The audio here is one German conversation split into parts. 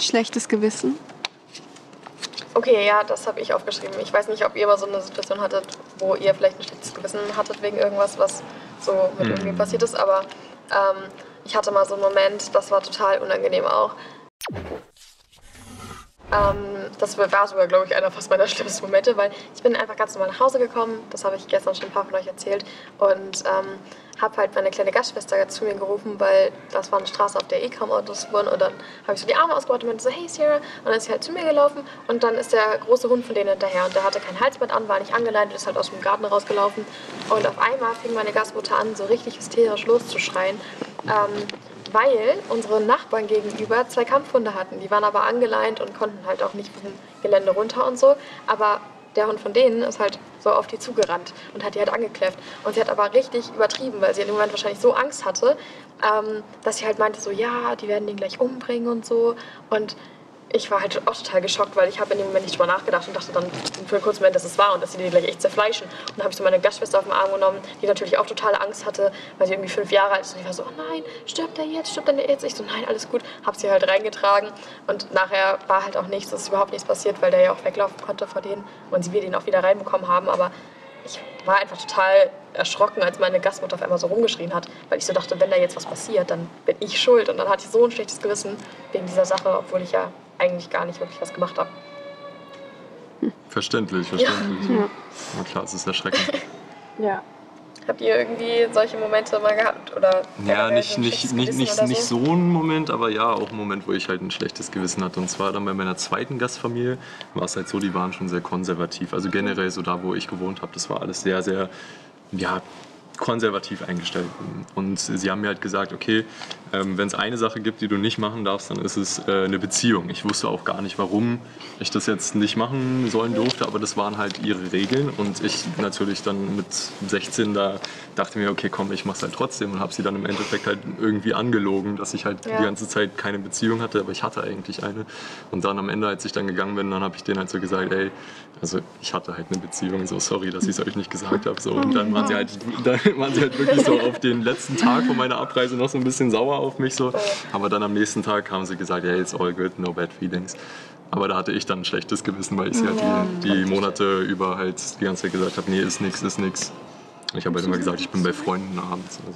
Schlechtes Gewissen? Okay, ja, das habe ich aufgeschrieben. Ich weiß nicht, ob ihr mal so eine Situation hattet, wo ihr vielleicht ein schlechtes Gewissen hattet wegen irgendwas, was so mit irgendwie passiert ist. Aber ich hatte mal so einen Moment, das war total unangenehm auch. Das war sogar, glaube ich, einer fast meiner schlimmsten Momente, weil ich bin einfach ganz normal nach Hause gekommen. Das habe ich gestern schon ein paar von euch erzählt. Und habe halt meine kleine Gastschwester zu mir gerufen, weil das war eine Straße, auf der kaum Autos fuhren. Und dann habe ich so die Arme ausgebreitet und meinte so, hey Sarah. Und dann ist sie halt zu mir gelaufen. Und dann ist der große Hund von denen hinterher. Und der hatte kein Halsband an, war nicht angeleint und ist halt aus dem Garten rausgelaufen. Und auf einmal fing meine Gastmutter an, so richtig hysterisch loszuschreien. Weil unsere Nachbarn gegenüber 2 Kampfhunde hatten. Die waren aber angeleint und konnten halt auch nicht vom Gelände runter und so. Aber der Hund von denen ist halt so auf die zugerannt und hat die halt angekläfft. Und sie hat aber richtig übertrieben, weil sie in dem Moment wahrscheinlich so Angst hatte, dass sie halt meinte so, ja, die werden den gleich umbringen und so. Und ich war halt auch total geschockt, weil ich habe in dem Moment nicht drüber nachgedacht und dachte dann für einen kurzen Moment, dass es wahr und dass sie die gleich echt zerfleischen. Und dann habe ich so meine Gastschwester auf den Arm genommen, die natürlich auch totale Angst hatte, weil sie irgendwie 5 Jahre alt ist. Und ich war so, oh nein, stirbt der jetzt, stirbt der jetzt? Ich so, nein, alles gut. Habe sie halt reingetragen und nachher war halt auch nichts, es ist überhaupt nichts passiert, weil der ja auch weglaufen konnte vor denen und wir den auch wieder reinbekommen haben. Aber ich war einfach total erschrocken, als meine Gastmutter auf einmal so rumgeschrien hat, weil ich so dachte, wenn da jetzt was passiert, dann bin ich schuld. Und dann hatte ich so ein schlechtes Gewissen wegen dieser Sache, obwohl ich ja eigentlich gar nicht wirklich was gemacht habe. Verständlich. Ja. Na klar, es ist erschreckend. Ja. Habt ihr irgendwie solche Momente mal gehabt? Oder ja, nicht so so ein Moment, aber ja, auch ein Moment, wo ich halt ein schlechtes Gewissen hatte. Und zwar dann bei meiner zweiten Gastfamilie war es halt so, die waren schon sehr konservativ. Also generell so da, wo ich gewohnt habe, das war alles sehr, sehr, ja, konservativ eingestellt. Und sie haben mir halt gesagt, okay, wenn es eine Sache gibt, die du nicht machen darfst, dann ist es eine Beziehung. Ich wusste auch gar nicht, warum ich das jetzt nicht machen sollen durfte, aber das waren halt ihre Regeln. Und ich natürlich dann mit 16 da dachte mir, okay, komm, ich mach's halt trotzdem und habe sie dann im Endeffekt halt irgendwie angelogen, dass ich halt die ganze Zeit keine Beziehung hatte, aber ich hatte eigentlich eine. Und dann am Ende, als ich dann gegangen bin, dann habe ich denen halt so gesagt, ey, also ich hatte halt eine Beziehung, so sorry, dass ich es euch nicht gesagt habe. So. Und dann waren sie halt wirklich so auf den letzten Tag von meiner Abreise noch so ein bisschen sauer auf mich. So. Aber dann am nächsten Tag haben sie gesagt, hey, it's all good, no bad feelings. Aber da hatte ich dann ein schlechtes Gewissen, weil ich sie halt die Monate über halt die ganze Zeit gesagt habe, nee, ist nix. Ich habe halt immer gesagt, ich bin bei Freunden abends. Also,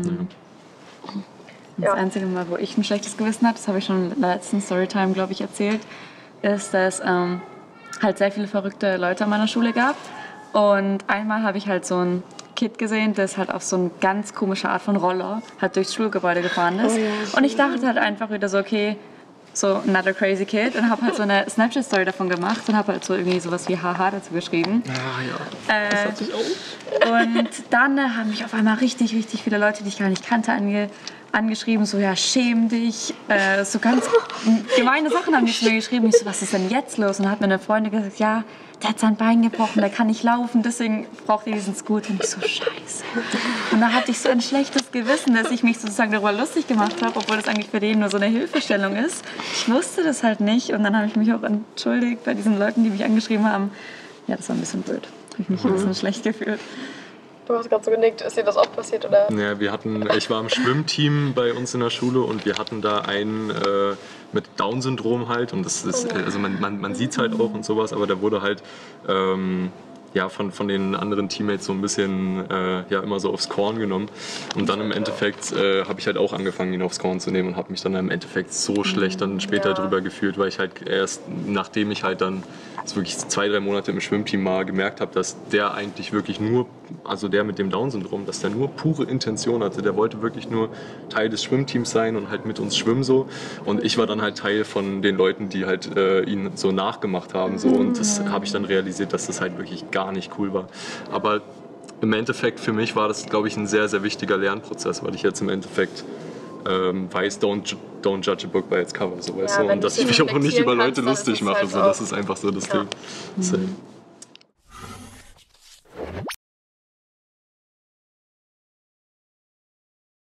Das einzige Mal, wo ich ein schlechtes Gewissen hatte, das habe ich schon in der letzten Storytime, glaube ich, erzählt, ist, dass halt sehr viele verrückte Leute an meiner Schule gab. Und einmal habe ich halt so ein Kid gesehen, das halt auf so eine ganz komische Art von Roller halt durchs Schulgebäude gefahren ist. Und ich dachte halt einfach wieder so, okay, so another crazy kid, und habe halt so eine Snapchat-Story davon gemacht und habe halt so irgendwie sowas wie haha dazu geschrieben. Das hat sich auch. Und dann haben mich auf einmal richtig viele Leute, die ich gar nicht kannte, angeschrieben, so, ja, schäm dich. So ganz gemeine Sachen haben die zu mir geschrieben. Ich so, was ist denn jetzt los? Und dann hat mir eine Freundin gesagt, ja, der hat sein Bein gebrochen, der kann nicht laufen, deswegen braucht er diesen Scooter. Und ich so, scheiße. Und da hatte ich so ein schlechtes Gewissen, dass ich mich sozusagen darüber lustig gemacht habe, obwohl das eigentlich für den nur so eine Hilfestellung ist. Ich wusste das halt nicht und dann habe ich mich auch entschuldigt bei diesen Leuten, die mich angeschrieben haben. Ja, das war ein bisschen blöd. Habe ich mich ein bisschen schlecht gefühlt. Du hast gerade so genickt. Ist dir das auch passiert, oder? Ja, ich war im Schwimmteam bei uns in der Schule und wir hatten da einen mit Down-Syndrom halt. Und das ist, also man sieht es halt auch und sowas, aber der wurde halt von den anderen Teammates so ein bisschen immer so aufs Korn genommen. Und dann im Endeffekt habe ich halt auch angefangen, ihn aufs Korn zu nehmen und habe mich dann im Endeffekt so schlecht dann später drüber gefühlt, weil ich halt erst, nachdem ich halt dann wirklich 2-3 Monate im Schwimmteam mal gemerkt habe, dass der eigentlich wirklich nur, also der mit dem Down-Syndrom, dass der nur pure Intention hatte. Der wollte wirklich nur Teil des Schwimmteams sein und halt mit uns schwimmen so. Und ich war dann halt Teil von den Leuten, die halt ihn so nachgemacht haben. So. Und das habe ich dann realisiert, dass das halt wirklich gar nicht cool war. Aber im Endeffekt für mich war das, glaube ich, ein sehr, sehr wichtiger Lernprozess, weil ich jetzt im Endeffekt weiß, don't judge a book by its cover, so, weißt du? Und dass ich mich auch nicht über Leute lustig mache, so, das ist einfach so das Ding.